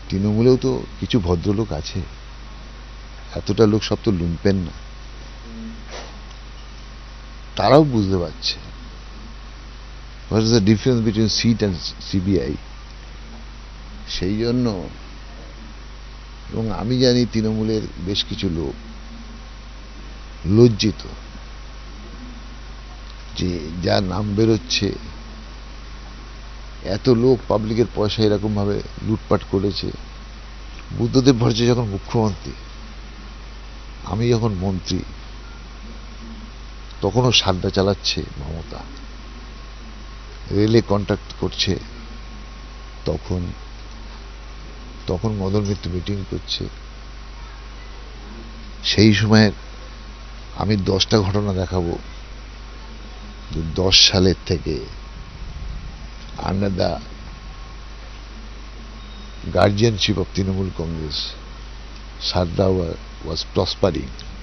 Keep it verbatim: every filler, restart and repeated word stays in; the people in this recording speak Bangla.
তৃণমূলেও তো কিছু ভদ্রলোক আছে, এতটা লোক সব তো লুম্পেন না, তারাও বুঝতে পারছে what is the difference between SIT and CBI. সেই জন্য, এবং আমি জানি তৃণমূলের বেশ কিছু লোক লজ্জিত যে যা নাম বেরোচ্ছে, এত লোক পাবলিকের পয়সা এরকম ভাবে লুটপাট করেছে। বুদ্ধদেব ভট্টাচার্য যখন মুখ্যমন্ত্রী, আমি যখন মন্ত্রী, তখনও সাড্ডা চালাচ্ছে মমতা, রেলে কন্ট্রাক্ট করছে, তখন তখন মদন মিত্র মিটিং করছে। সেই সময় আমি দশটা ঘটনা দেখাবো যে দশ সালের থেকে under the guardianship of Trinamool Congress, Sadra was prospering.